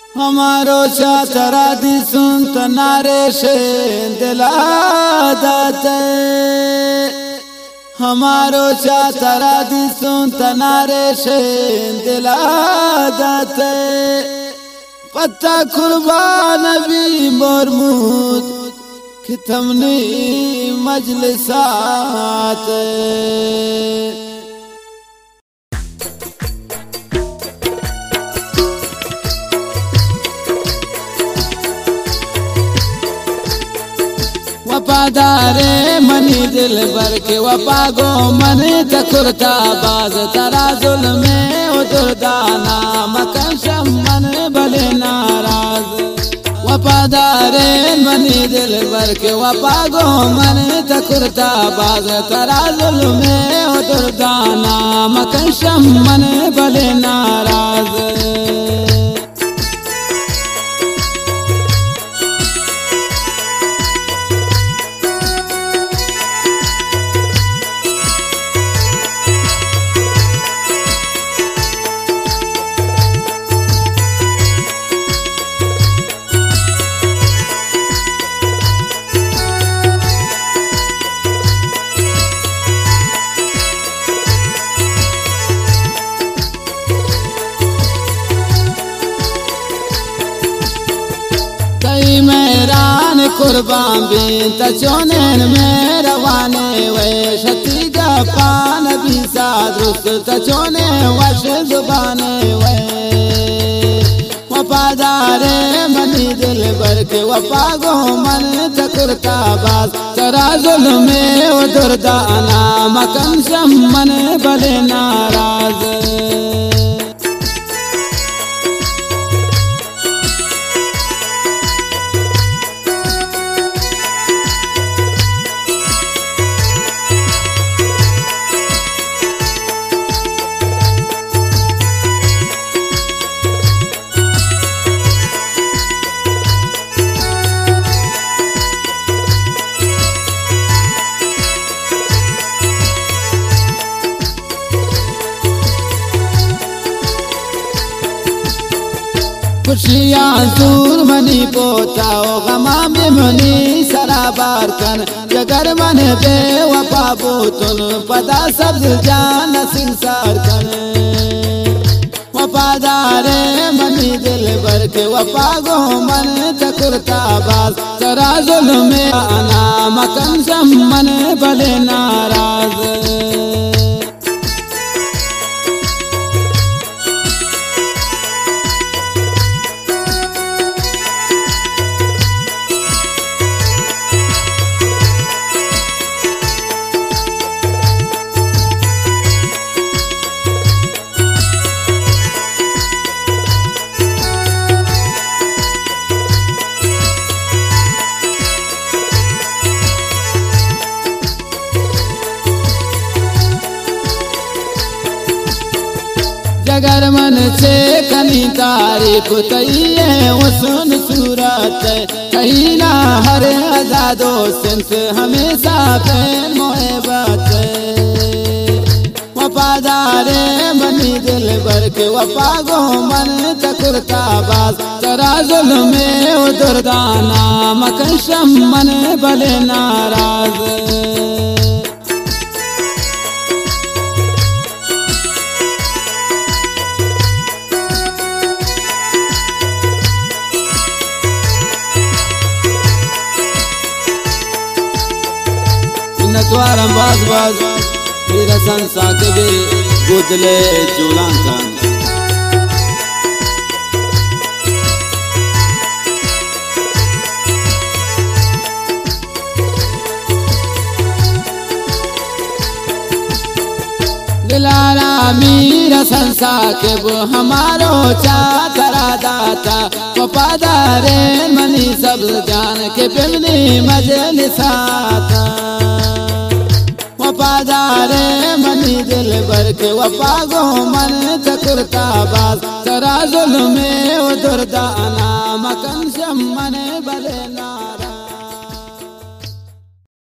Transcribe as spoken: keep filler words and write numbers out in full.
हमारो चातरा दी सुन तनारे से दिला दाते हमारो चातरा दी सुन तनारे से दिला दाते पत्ता कुर्बान भी मोरमूद खितमनी मजलिसात वफादारे मनी दिल भर के वफागो मन तकुरता बाज तरा जुल्म उदरदाना मकन शमन भले नाराज वफादारे मनी दिल भर के वफागो मन तकुरता बाज तरा जुल्म उदरदाना मकन शमन भले नाराज मेरान कुर्बान भी तचोनेन में रवाने वे शती का पान भी सादरुस्त तचोने वश जुबाने वे वफादारे मनी दिल भर के वफागो मन तकुरता बाज तरा जुल्म उदरदाना मकन शमन भले नाराज खुशियाँ दूर मनी पोताओ गमा में मनी सराबार कन जगर मन बे वफा बोतुन पदा सब्ज जान सिंसार कन वफादारे मनी दिल भर के वफागो मन तकुरता बाज तरा जुल्म आना मकन शमन भले नाराज जगर मन से कनी तारीफ कहिए वो सुन सूरत कहीं ना हर आजादो सिंस हमेशा प्रेम मोहब्बत वफादारे मनी दिल भर के वफागो मन तकुरता बाज तरा जुल्म उदरदाना मकन शमन भले नाराज नतवारम बाज बाज मेरा संसा के भी गुदले जुलान खान दिलारा मीरा संसा के वो हमारो चातरा दाता वफादारे मनी सब जान के बिमनी मजलिसाता वफादारे मनी दिल भर के वफागो मन तकुरता बाज तरा जुल्म उदरदाना मकन शमन भले नाराज।